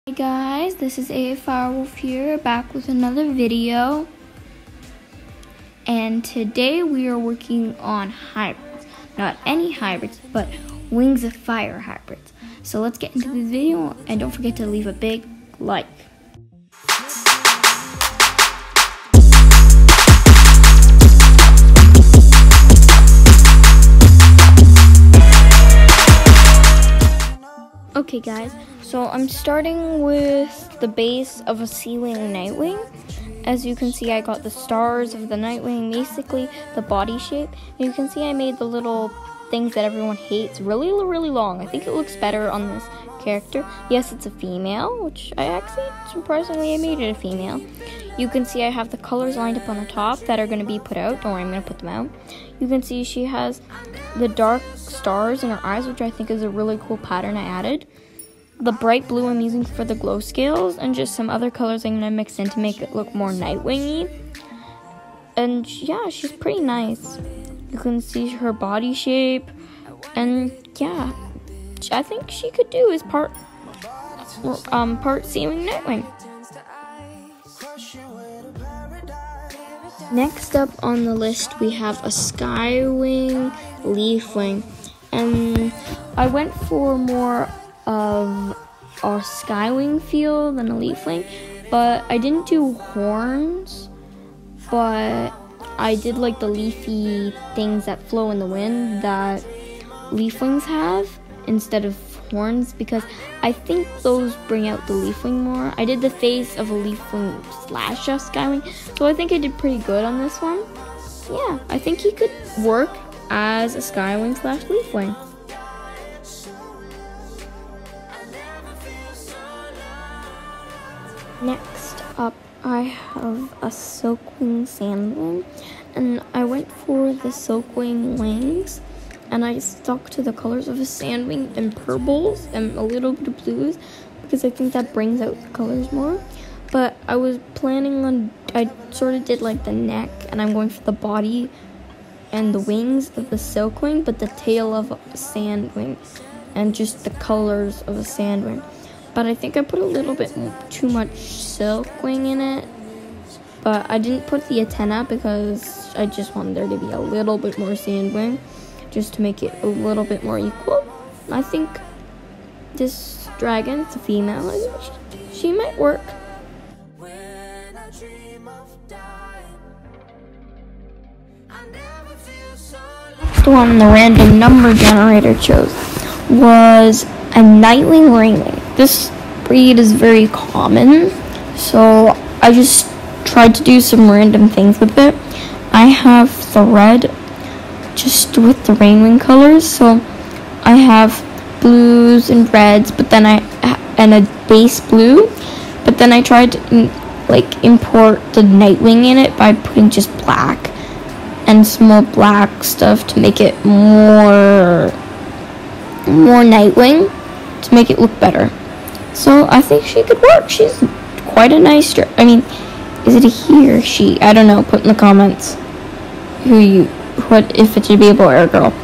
Hey guys, this is AFireWolf here, back with another video. And today we are working on hybrids. Not any hybrids, but Wings of Fire hybrids. So let's get into the video, and don't forget to leave a big like. Okay guys, so I'm starting with the base of a Seawing Nightwing. As you can see, I got the stars of the Nightwing, basically the body shape. And you can see I made the little things that everyone hates really long. I think it looks better on this character. Yes, it's a female, which I actually, surprisingly, I made it a female. You can see I have the colors lined up on the top that are going to be put out. Don't worry, I'm going to put them out. You can see she has the dark stars in her eyes, which I think is a really cool pattern I added. The bright blue I'm using for the glow scales, and just some other colors I'm going to mix in to make it look more Nightwing-y. And yeah, she's pretty nice. You can see her body shape, and yeah, I think she could do as part Seawing Nightwing. Next up on the list, we have a Skywing Leafwing, and I went for more of a Skywing feel than a Leafwing, but I didn't do horns, but I did like the leafy things that flow in the wind that Leafwings have instead of horns, because I think those bring out the Leafwing more. I did the face of a Leafwing slash a Skywing, so I think I did pretty good on this one. Yeah, I think he could work as a Skywing slash Leafwing. Next up, I have a Silkwing Sandwing, and I went for the Silkwing wings, and I stuck to the colors of a Sandwing and purples and a little bit of blues, because I think that brings out the colors more. But I was planning on, I sort of did like the neck, and I'm going for the body and the wings of the Silkwing, but the tail of a Sandwing, and just the colors of a Sandwing. But I think I put a little bit too much Silkwing in it. But I didn't put the antenna because I just wanted there to be a little bit more Sandwing, just to make it a little bit more equal. I think this dragon's a female. She might work. The one the random number generator chose was a Nightwing Ringwing. This breed is very common, so I just tried to do some random things with it. I have thread just with the Rainwing colors, so I have blues and reds, but then and a base blue, but then I tried to import the Nightwing in it by putting just black and some more black stuff to make it more Nightwing, to make it look better. So I think she could work. She's quite a nice I mean, is it a he or she? I don't know. Put in the comments if it should be a boy or a girl.